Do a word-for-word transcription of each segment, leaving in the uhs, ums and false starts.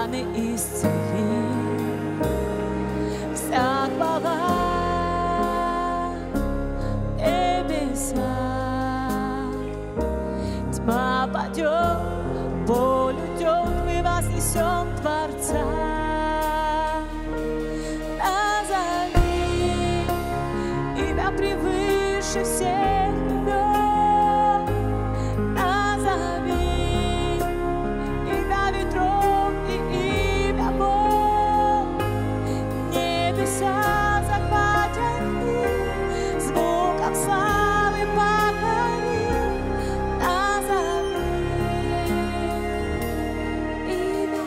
раны исцели. Вся хвала небеса. Тьма падет, боль уйдет, мы вознесем Творца. Назови имя превыше всех имен. Назови имя ветров и имя волн. Небеса захватят мир, звуком славы покорим. Назови имя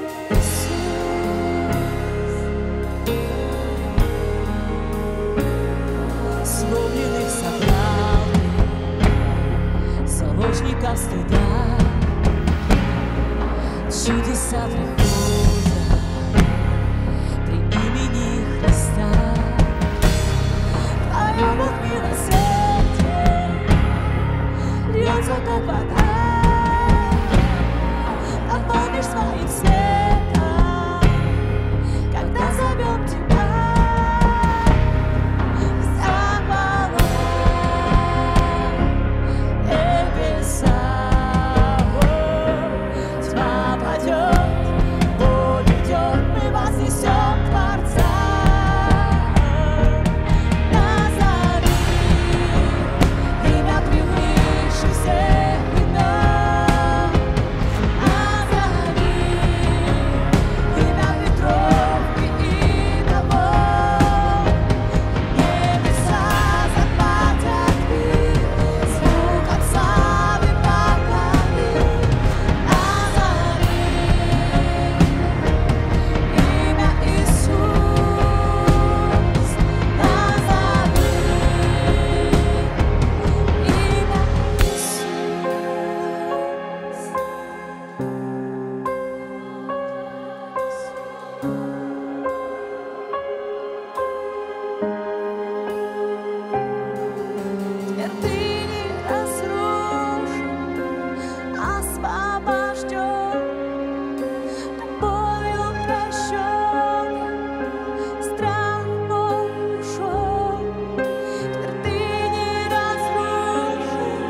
Иисус. Сломленных собрал ты, заложников стыда. Чудеса приходят при имени Христа. Твоя Бог милосердие льется, как вода. Наполнишь своим светом, когда зовем Тебя. Вся хвала небеса. Тьма падет, боль уйдет, мы вознесем Творца. Назови имя превыше всех имен. Назови имя ветров и имя волн. Небеса захватят мир, звуком славы покорим. Назови имя Иисус. Назови имя Твердыни разрушен, освобожден, тобою прощен, страх мой ушел. Твердыни разрушен,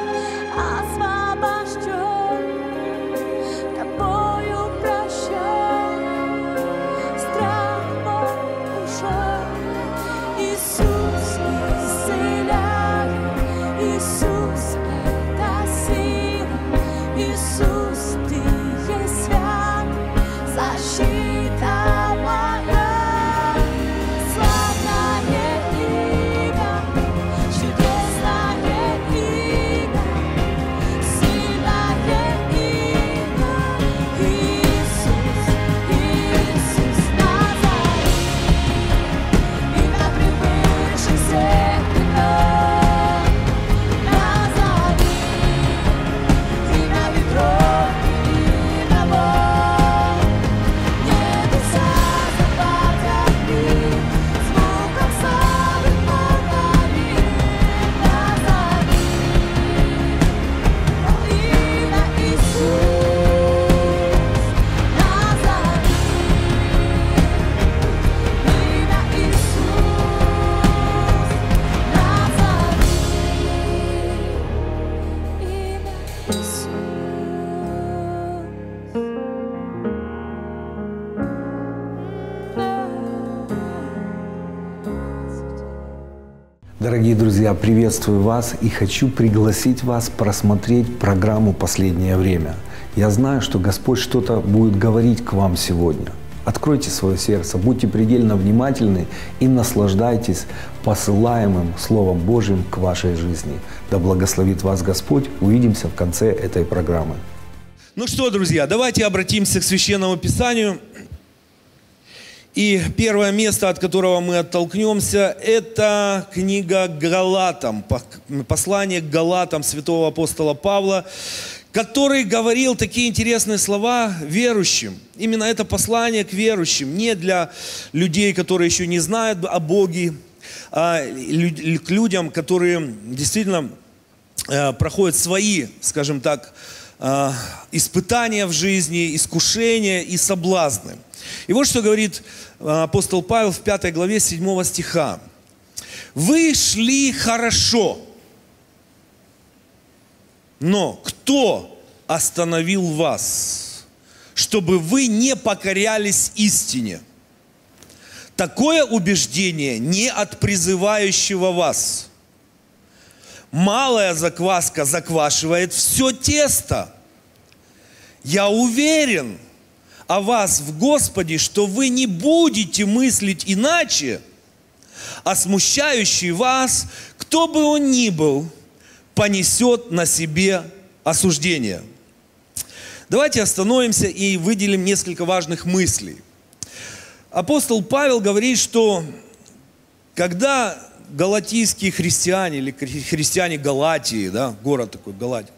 освобожден, тобою прощен, страх мой ушел. Иисус исцеляет, Иисус это сила, Иисус ты есть свят, защита моя. Славное имя, чудесное имя, сильное имя. Иисус, Иисус, Назови имя превыше всех имен. Назови имя ветров и имя волн. Небеса захватят мир, звуком славы покорим. Назови имя Иисус. Назови имя Иисус. Дорогие друзья, приветствую вас и хочу пригласить вас просмотреть программу «Последнее время». Я знаю, что Господь что-то будет говорить к вам сегодня. Откройте свое сердце, будьте предельно внимательны и наслаждайтесь посылаемым Словом Божьим к вашей жизни. Да благословит вас Господь. Увидимся в конце этой программы. Ну что, друзья, давайте обратимся к Священному Писанию. И первое место, от которого мы оттолкнемся, это книга Галатам, послание к Галатам святого апостола Павла, который говорил такие интересные слова верующим. Именно это послание к верующим, не для людей, которые еще не знают о Боге, а к людям, которые действительно проходят свои, скажем так, э, испытания в жизни, искушения и соблазны. И вот что говорит э, апостол Павел в пятой главе седьмого стиха. «Вы шли хорошо, но кто остановил вас, чтобы вы не покорялись истине? Такое убеждение не от призывающего вас. Малая закваска заквашивает все тесто. Я уверен о вас в Господе, что вы не будете мыслить иначе, а смущающий вас, кто бы он ни был, понесет на себе осуждение». Давайте остановимся и выделим несколько важных мыслей. Апостол Павел говорит, что когда галатийские христиане, или христиане Галатии, да, город такой Галатия,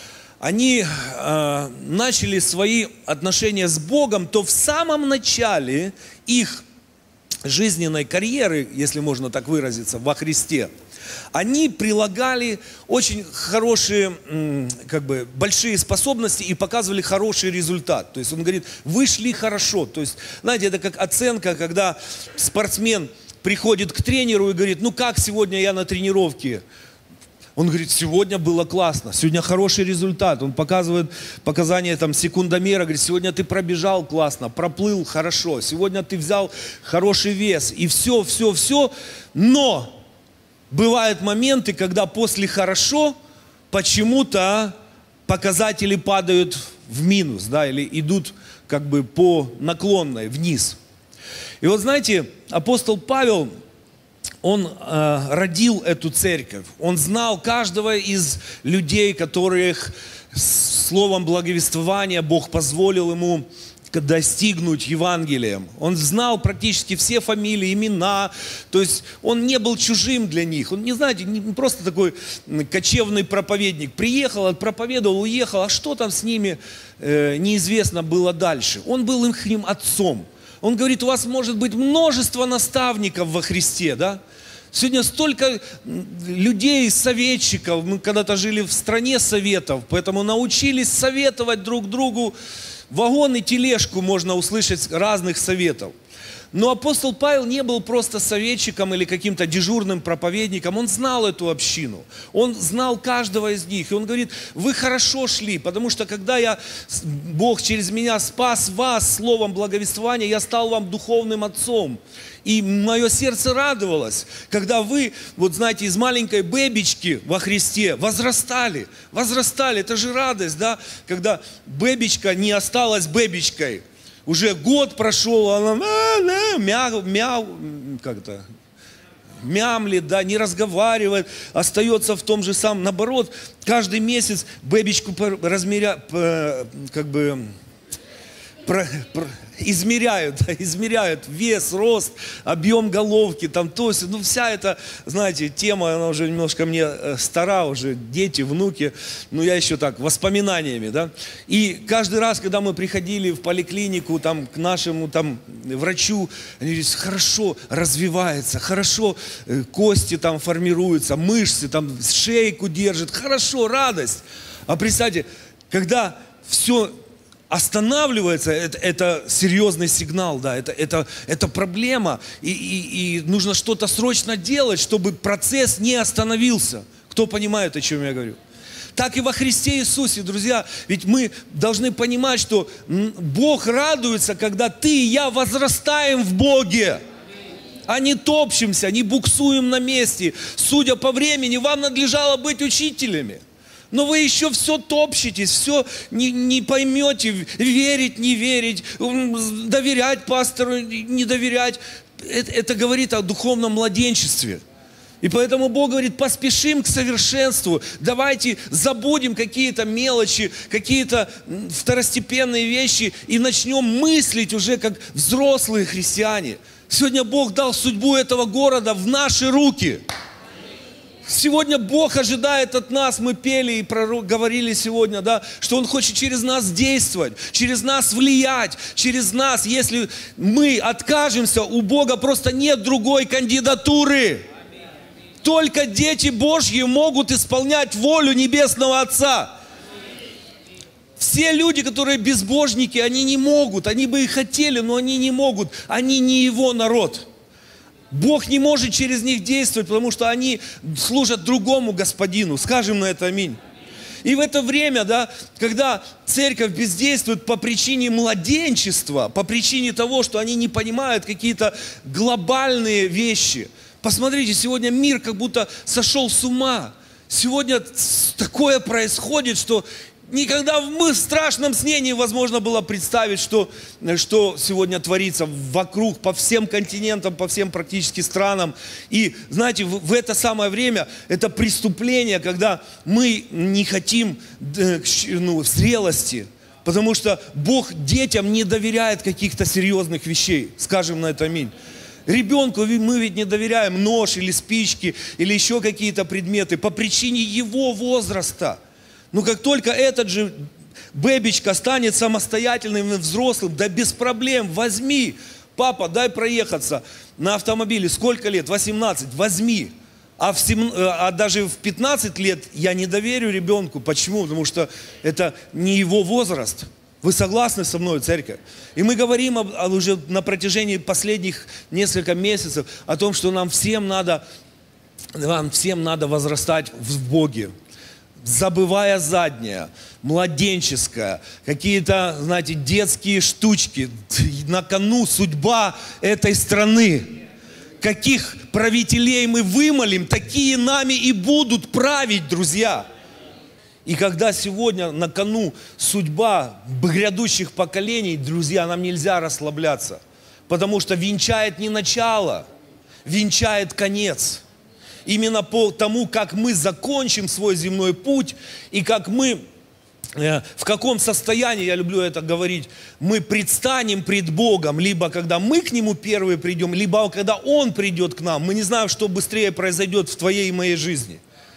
они э, начали свои отношения с Богом, то в самом начале их жизненной карьеры, если можно так выразиться, во Христе, они прилагали очень хорошие, как бы, большие способности и показывали хороший результат. То есть он говорит, вы шли хорошо. То есть, знаете, это как оценка, когда спортсмен приходит к тренеру и говорит, ну как сегодня я на тренировке? Он говорит, сегодня было классно, сегодня хороший результат. Он показывает показания там, секундомера, говорит, сегодня ты пробежал классно, проплыл хорошо, сегодня ты взял хороший вес. И все, все, все. Но бывают моменты, когда после хорошо почему-то показатели падают в минус, да, или идут как бы по наклонной вниз. И вот знаете, апостол Павел, он э, родил эту церковь. Он знал каждого из людей, которых словом благовествования Бог позволил ему достигнуть Евангелием. Он знал практически все фамилии, имена. То есть он не был чужим для них. Он, не знаете, не просто такой кочевный проповедник. Приехал, отпроповедовал, уехал. А что там с ними, э, неизвестно было дальше. Он был их отцом. Он говорит, у вас может быть множество наставников во Христе, да? Сегодня столько людей, советчиков. Мы когда-то жили в стране советов, поэтому научились советовать друг другу. Вагон и тележку можно услышать разных советов. Но апостол Павел не был просто советчиком или каким-то дежурным проповедником. Он знал эту общину. Он знал каждого из них. И он говорит, вы хорошо шли, потому что когда я, Бог через меня спас вас словом благовествования, я стал вам духовным отцом. И мое сердце радовалось, когда вы, вот знаете, из маленькой бэбички во Христе возрастали. Возрастали, это же радость, да? Когда бэбичка не осталась бэбичкой. Уже год прошел, она мяу, мяу, как-то мямлит, да, не разговаривает, остается в том же самом. Наоборот, каждый месяц бэбичку размеря, как бы, про, про, измеряют, да, измеряют вес, рост, объем головки, там, то есть, ну, вся эта, знаете, тема, она уже немножко мне стара, уже дети, внуки, ну, я еще так, воспоминаниями, да, и каждый раз, когда мы приходили в поликлинику, там, к нашему, там, врачу, они говорят, хорошо развивается, хорошо кости там формируются, мышцы, там, шейку держит, хорошо, радость, а представьте, когда все останавливается, это, это серьезный сигнал, да, это, это, это проблема, и, и, и нужно что-то срочно делать, чтобы процесс не остановился. Кто понимает, о чем я говорю? Так и во Христе Иисусе, друзья, ведь мы должны понимать, что Бог радуется, когда ты и я возрастаем в Боге, а не топчемся, не буксуем на месте. Судя по времени, вам надлежало быть учителями. Но вы еще все топчетесь, все не, не поймете, верить, не верить, доверять пастору, не доверять. Это, это говорит о духовном младенчестве. И поэтому Бог говорит, поспешим к совершенству, давайте забудем какие-то мелочи, какие-то второстепенные вещи и начнем мыслить уже как взрослые христиане. Сегодня Бог дал судьбу этого города в наши руки. Сегодня Бог ожидает от нас, мы пели и пророк, говорили сегодня, да, что Он хочет через нас действовать, через нас влиять, через нас, если мы откажемся, у Бога просто нет другой кандидатуры. Только дети Божьи могут исполнять волю Небесного Отца. Все люди, которые безбожники, они не могут, они бы и хотели, но они не могут, они не Его народ. Бог не может через них действовать, потому что они служат другому Господину. Скажем на это аминь. И в это время, да, когда церковь бездействует по причине младенчества, по причине того, что они не понимают какие-то глобальные вещи. Посмотрите, сегодня мир как будто сошел с ума. Сегодня такое происходит, что никогда в страшном сне невозможно было представить, что, что сегодня творится вокруг, по всем континентам, по всем практически странам. И, знаете, в, в это самое время, это преступление, когда мы не хотим ну, зрелости, потому что Бог детям не доверяет каких-то серьезных вещей. Скажем на это аминь. Ребенку мы ведь не доверяем нож или спички, или еще какие-то предметы по причине его возраста. Но как только этот же бэбичка станет самостоятельным и взрослым, да без проблем, возьми. Папа, дай проехаться на автомобиле. Сколько лет? восемнадцать. Возьми. А, в семь... а даже в пятнадцать лет я не доверю ребенку. Почему? Потому что это не его возраст. Вы согласны со мной, церковь? И мы говорим об, об уже на протяжении последних нескольких месяцев о том, что нам всем надо, нам всем надо возрастать в Боге. Забывая заднее, младенческое, какие-то, знаете, детские штучки. На кону судьба этой страны. Каких правителей мы вымолим, такие нами и будут править, друзья. И когда сегодня на кону судьба грядущих поколений, друзья, нам нельзя расслабляться. Потому что венчает не начало, венчает конец. Именно по тому, как мы закончим свой земной путь, и как мы, э, в каком состоянии, я люблю это говорить, мы предстанем пред Богом, либо когда мы к Нему первые придем, либо когда Он придет к нам. Мы не знаем, что быстрее произойдет в твоей и моей жизни.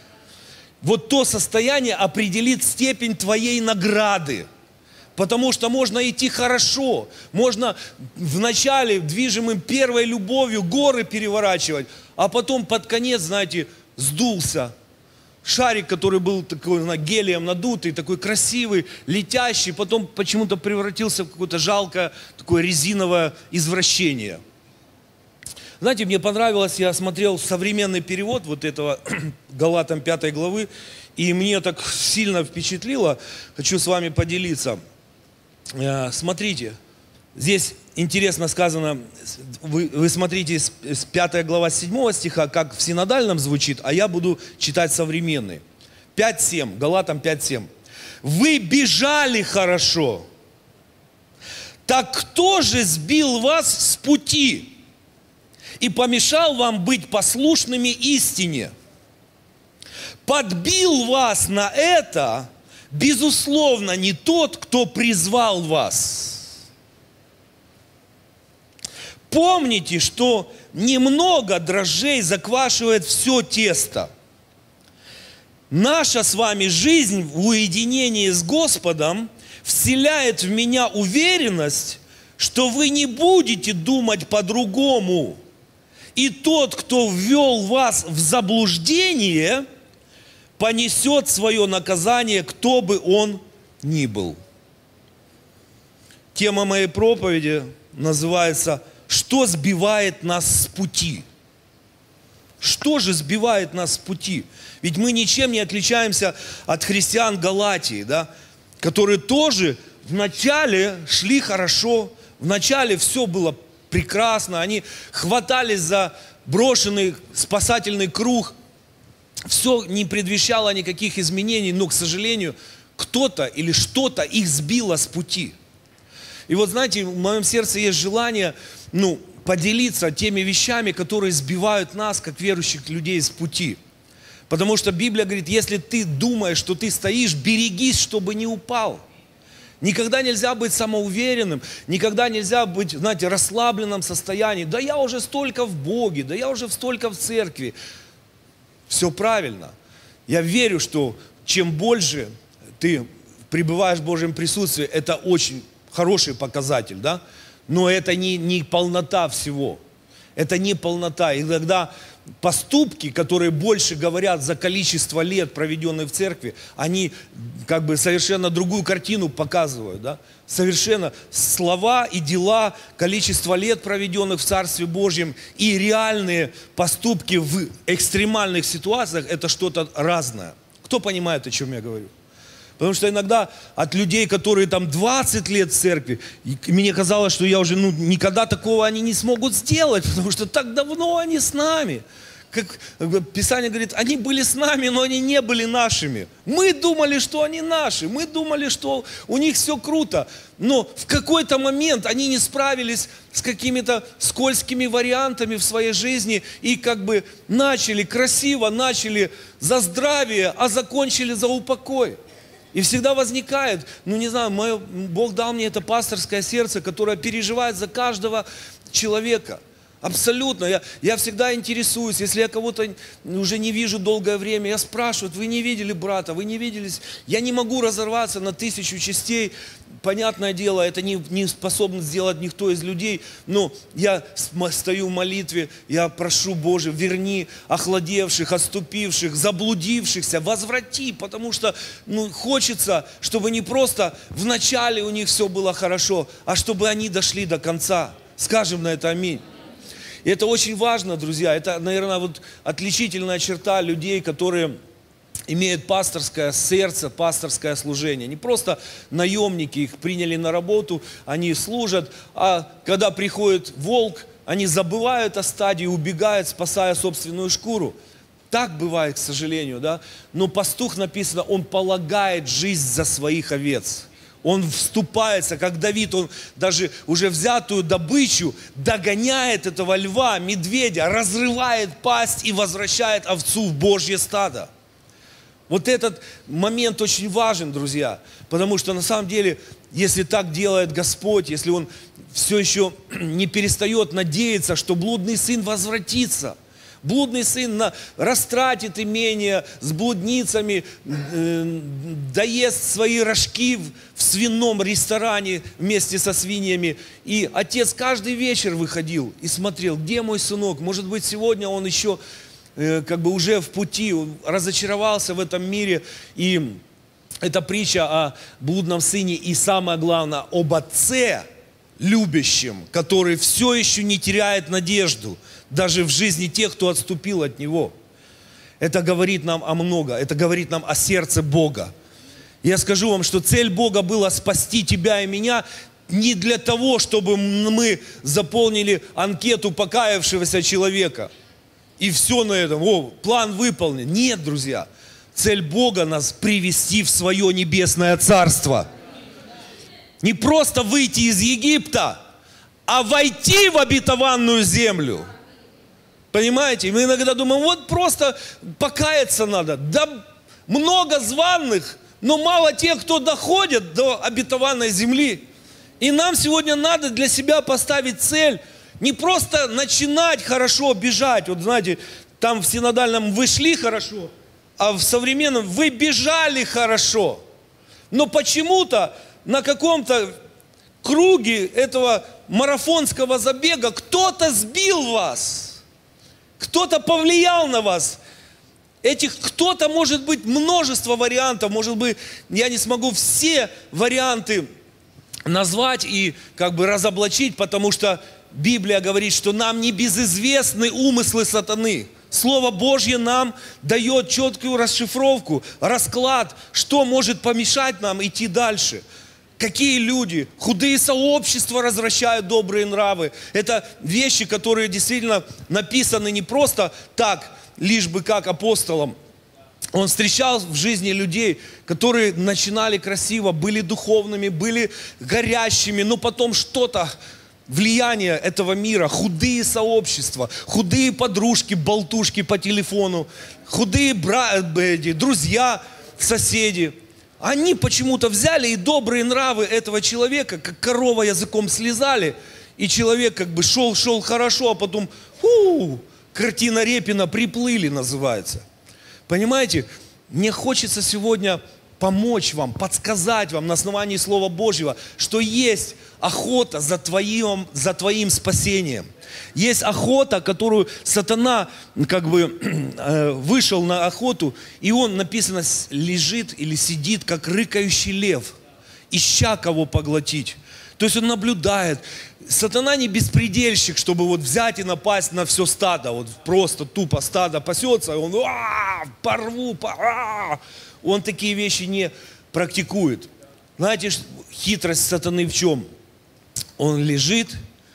Вот то состояние определит степень твоей награды. Потому что можно идти хорошо, можно вначале, движимым первой любовью, горы переворачивать, а потом под конец, знаете, сдулся. Шарик, который был такой, знаете, гелием надутый, такой красивый, летящий, потом почему-то превратился в какое-то жалкое, такое резиновое извращение. Знаете, мне понравилось, я смотрел современный перевод вот этого Галатам пятой главы, и мне так сильно впечатлило, хочу с вами поделиться. Смотрите, здесь интересно сказано, вы, вы смотрите с, с пятой глава седьмого стиха, как в синодальном звучит, а я буду читать современный. пять семь, Галатам пять семь. Вы бежали хорошо, так кто же сбил вас с пути и помешал вам быть послушными истине? Подбил вас на это, безусловно, не тот, кто призвал вас. Помните, что немного дрожжей заквашивает все тесто. Наша с вами жизнь в уединении с Господом вселяет в меня уверенность, что вы не будете думать по-другому. И тот, кто ввел вас в заблуждение, понесет свое наказание, кто бы он ни был. Тема моей проповеди называется «Что сбивает нас с пути?». Что же сбивает нас с пути? Ведь мы ничем не отличаемся от христиан Галатии, да, которые тоже вначале шли хорошо, вначале все было прекрасно, они хватались за брошенный спасательный круг, все не предвещало никаких изменений, но, к сожалению, кто-то или что-то их сбило с пути. И вот, знаете, в моем сердце есть желание, ну, поделиться теми вещами, которые сбивают нас, как верующих людей, с пути. Потому что Библия говорит, если ты думаешь, что ты стоишь, берегись, чтобы не упал. Никогда нельзя быть самоуверенным, никогда нельзя быть, знаете, расслабленном состоянии. Да я уже столько в Боге, да я уже столько в церкви. Все правильно. Я верю, что чем больше ты пребываешь в Божьем присутствии, это очень хороший показатель, да? Но это не, не полнота всего. Это не полнота. И когда поступки, которые больше говорят за количество лет, проведенных в церкви, они как бы совершенно другую картину показывают. Да? Совершенно слова и дела, количество лет, проведенных в Царстве Божьем, и реальные поступки в экстремальных ситуациях, это что-то разное. Кто понимает, о чем я говорю? Потому что иногда от людей, которые там двадцать лет в церкви, мне казалось, что я уже, ну, никогда такого они не смогут сделать, потому что так давно они с нами. Как Писание говорит, они были с нами, но они не были нашими. Мы думали, что они наши, мы думали, что у них все круто. Но в какой-то момент они не справились с какими-то скользкими вариантами в своей жизни и как бы начали красиво, начали за здравие, а закончили за упокой. И всегда возникает, ну не знаю, мое, Бог дал мне это пасторское сердце, которое переживает за каждого человека. Абсолютно. Я, я всегда интересуюсь, если я кого-то уже не вижу долгое время, я спрашиваю, вы не видели брата, вы не виделись? Я не могу разорваться на тысячу частей. Понятное дело, это не, не способен сделать никто из людей, но я стою в молитве, я прошу, Боже, верни охладевших, отступивших, заблудившихся, возврати, потому что ну, хочется, чтобы не просто в начале у них все было хорошо, а чтобы они дошли до конца. Скажем на это аминь. И это очень важно, друзья, это, наверное, вот отличительная черта людей, которые имеют пасторское сердце, пасторское служение. Не просто наемники, их приняли на работу, они служат, а когда приходит волк, они забывают о стаде и убегают, спасая собственную шкуру. Так бывает, к сожалению, да. Но пастух, написано, он полагает жизнь за своих овец. Он вступается, как Давид, он даже уже взятую добычу догоняет этого льва, медведя, разрывает пасть и возвращает овцу в Божье стадо. Вот этот момент очень важен, друзья, потому что на самом деле, если так делает Господь, если Он все еще не перестает надеяться, что блудный сын возвратится, блудный сын на, растратит имение с блудницами, э, доест свои рожки в, в свином ресторане вместе со свиньями. И отец каждый вечер выходил и смотрел, где мой сынок, может быть, сегодня он еще э, как бы уже в пути, разочаровался в этом мире. И это притча о блудном сыне и, самое главное, об отце любящем, который все еще не теряет надежду даже в жизни тех, кто отступил от Него. Это говорит нам о много, это говорит нам о сердце Бога. Я скажу вам, что цель Бога была спасти тебя и меня не для того, чтобы мы заполнили анкету покаявшегося человека. И все на этом, о, план выполнен. Нет, друзья, цель Бога нас привести в свое небесное царство. Не просто выйти из Египта, а войти в обетованную землю. Понимаете? Мы иногда думаем, вот просто покаяться надо. Да много званых, но мало тех, кто доходит до обетованной земли. И нам сегодня надо для себя поставить цель, не просто начинать хорошо бежать. Вот знаете, там в синодальном вы шли хорошо, а в современном вы бежали хорошо. Но почему-то на каком-то круге этого марафонского забега кто-то сбил вас. Кто-то повлиял на вас. Этих кто-то, может быть, множество вариантов. Может быть, я не смогу все варианты назвать и как бы разоблачить, потому что Библия говорит, что нам не безызвестны умыслы сатаны. Слово Божье нам дает четкую расшифровку, расклад, что может помешать нам идти дальше. Какие люди, худые сообщества развращают добрые нравы. Это вещи, которые действительно написаны не просто так, лишь бы как апостолам. Он встречал в жизни людей, которые начинали красиво, были духовными, были горящими, но потом что-то, влияние этого мира, худые сообщества, худые подружки, болтушки по телефону, худые бра- друзья, соседи. Они почему-то взяли и добрые нравы этого человека, как корова языком слезали, и человек как бы шел, шел хорошо, а потом, у, картина Репина, приплыли называется. Понимаете, мне хочется сегодня помочь вам, подсказать вам на основании Слова Божьего, что есть охота за твоим, за твоим спасением. Есть охота, которую сатана как бы вышел на охоту, и он, написано, лежит или сидит, как рыкающий лев, ища кого поглотить. То есть он наблюдает. Сатана не беспредельщик, чтобы вот взять и напасть на все стадо. Вот просто тупо стадо пасется, и он а-а-а, порву, а-а-а. Он такие вещи не практикует. Знаете, хитрость сатаны в чем? Он лежит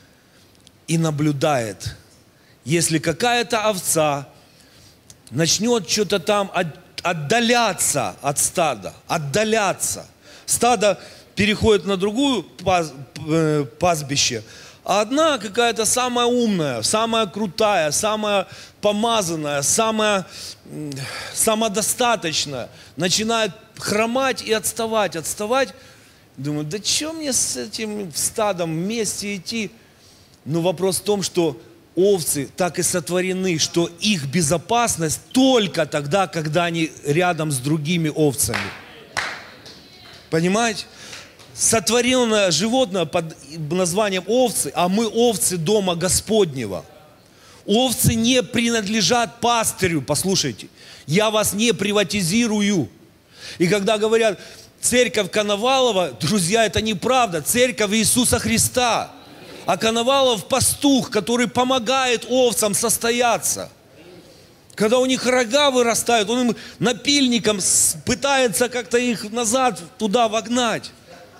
и наблюдает. Если какая-то овца начнет что-то там отдаляться от стада, отдаляться, стадо переходит на другую пас, э, пастбище, а одна какая-то самая умная, самая крутая, самая помазанная, самая э, самодостаточная начинает хромать и отставать, отставать. Думаю, да что мне с этим стадом вместе идти? Но вопрос в том, что овцы так и сотворены, что их безопасность только тогда, когда они рядом с другими овцами. Понимаете? Сотворенное животное под названием овцы, а мы овцы дома Господнего. Овцы не принадлежат пастырю, послушайте. Я вас не приватизирую. И когда говорят, церковь Коновалова, друзья, это неправда. Церковь Иисуса Христа. А Коновалов пастух, который помогает овцам состояться. Когда у них рога вырастают, он им напильником пытается как-то их назад туда вогнать.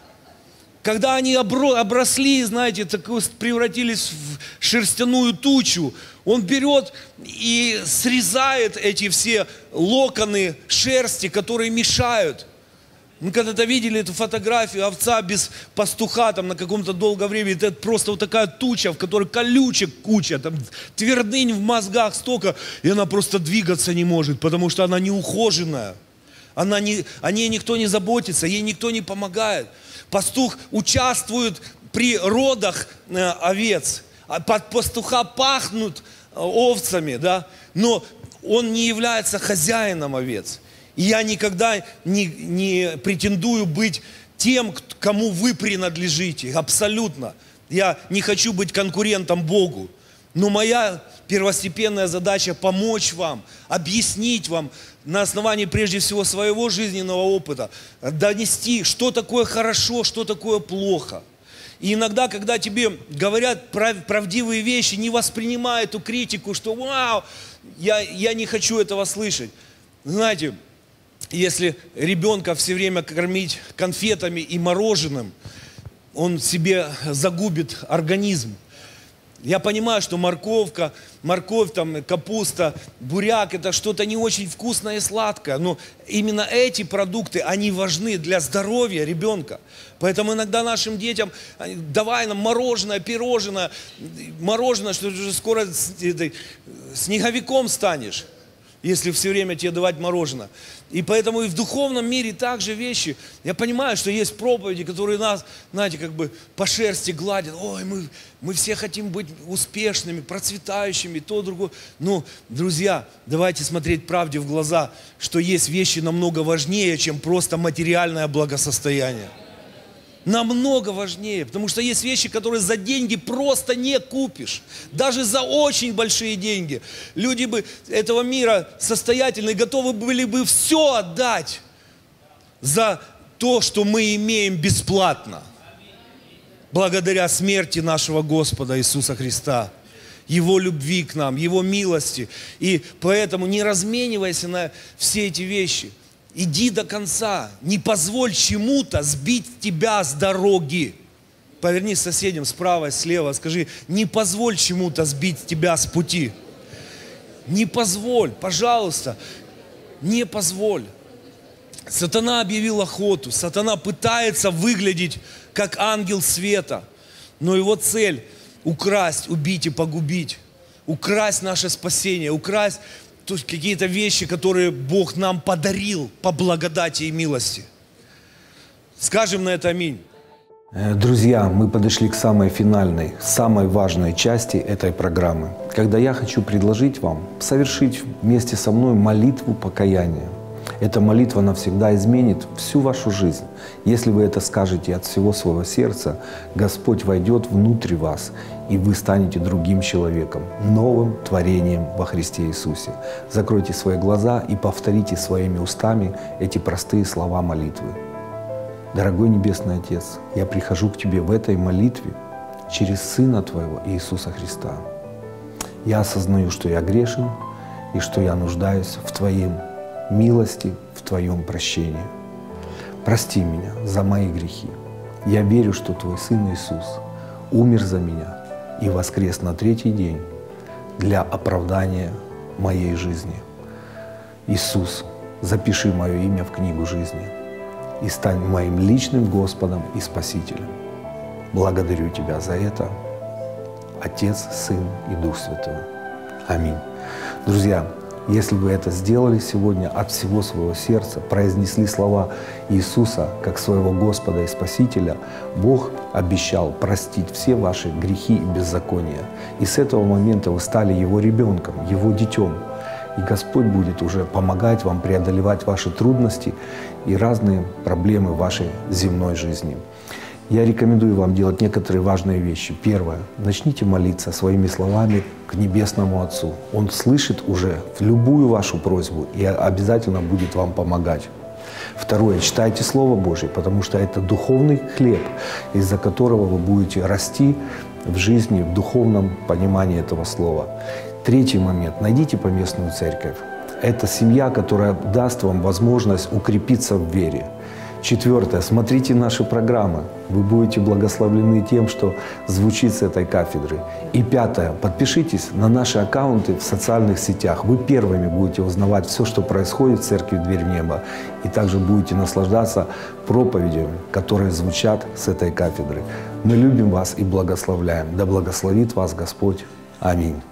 Когда они обросли, знаете, превратились в шерстяную тучу, он берет и срезает эти все локоны шерсти, которые мешают. Мы когда-то видели эту фотографию овца без пастуха там на каком-то долгом времени. Это просто вот такая туча, в которой колючек куча, там твердынь в мозгах столько, и она просто двигаться не может, потому что она неухоженная. Она не, о ней никто не заботится, ей никто не помогает. Пастух участвует при родах э, овец. Под пастуха пахнут овцами, да, но он не является хозяином овец. И я никогда не, не претендую быть тем, кому вы принадлежите. Абсолютно. Я не хочу быть конкурентом Богу. Но моя первостепенная задача помочь вам, объяснить вам на основании прежде всего своего жизненного опыта, донести, что такое хорошо, что такое плохо. И иногда, когда тебе говорят правдивые вещи, не воспринимай эту критику, что вау, я, я не хочу этого слышать. Знаете, если ребенка все время кормить конфетами и мороженым, он себе загубит организм. Я понимаю, что морковка, морковь, там, капуста, буряк – это что-то не очень вкусное и сладкое. Но именно эти продукты, они важны для здоровья ребенка. Поэтому иногда нашим детям, давай нам мороженое, пирожное, мороженое, что ты уже скоро снеговиком станешь, если все время тебе давать мороженое. И поэтому и в духовном мире также вещи. Я понимаю, что есть проповеди, которые нас, знаете, как бы по шерсти гладят. Ой, мы, мы все хотим быть успешными, процветающими, то, другое. Но, друзья, давайте смотреть правде в глаза, что есть вещи намного важнее, чем просто материальное благосостояние. Намного важнее, потому что есть вещи, которые за деньги просто не купишь. Даже за очень большие деньги. Люди бы этого мира состоятельные готовы были бы все отдать за то, что мы имеем бесплатно. Благодаря смерти нашего Господа Иисуса Христа. Его любви к нам, Его милости. И поэтому не разменивайся на все эти вещи. Иди до конца. Не позволь чему-то сбить тебя с дороги. Повернись к соседям справа, слева. Скажи, не позволь чему-то сбить тебя с пути. Не позволь, пожалуйста. Не позволь. Сатана объявил охоту. Сатана пытается выглядеть как ангел света. Но его цель – украсть, убить и погубить. Украсть наше спасение. Украсть какие-то вещи, которые Бог нам подарил по благодати и милости. Скажем на это аминь. Друзья, мы подошли к самой финальной, самой важной части этой программы, когда я хочу предложить вам совершить вместе со мной молитву покаяния. Эта молитва навсегда изменит всю вашу жизнь. Если вы это скажете от всего своего сердца, Господь войдет внутрь вас, и вы станете другим человеком, новым творением во Христе Иисусе. Закройте свои глаза и повторите своими устами эти простые слова молитвы. Дорогой Небесный Отец, я прихожу к Тебе в этой молитве через Сына Твоего Иисуса Христа. Я осознаю, что я грешен и что я нуждаюсь в Твоей милости, в Твоем прощении. Прости меня за мои грехи. Я верю, что Твой Сын Иисус умер за меня и воскрес на третий день для оправдания моей жизни. Иисус, запиши мое имя в книгу жизни и стань моим личным Господом и Спасителем. Благодарю Тебя за это, Отец, Сын и Дух Святой. Аминь. Друзья, если вы это сделали сегодня от всего своего сердца, произнесли слова Иисуса как своего Господа и Спасителя, Бог обещал простить все ваши грехи и беззакония. И с этого момента вы стали Его ребенком, Его детем. И Господь будет уже помогать вам преодолевать ваши трудности и разные проблемы вашей земной жизни. Я рекомендую вам делать некоторые важные вещи. Первое. Начните молиться своими словами к Небесному Отцу. Он слышит уже любую вашу просьбу и обязательно будет вам помогать. Второе. Читайте Слово Божье, потому что это духовный хлеб, из-за которого вы будете расти в жизни, в духовном понимании этого Слова. Третий момент. Найдите поместную церковь. Это семья, которая даст вам возможность укрепиться в вере. Четвертое. Смотрите наши программы. Вы будете благословлены тем, что звучит с этой кафедры. И пятое. Подпишитесь на наши аккаунты в социальных сетях. Вы первыми будете узнавать все, что происходит в Церкви «Дверь в небо». И также будете наслаждаться проповедями, которые звучат с этой кафедры. Мы любим вас и благословляем. Да благословит вас Господь. Аминь.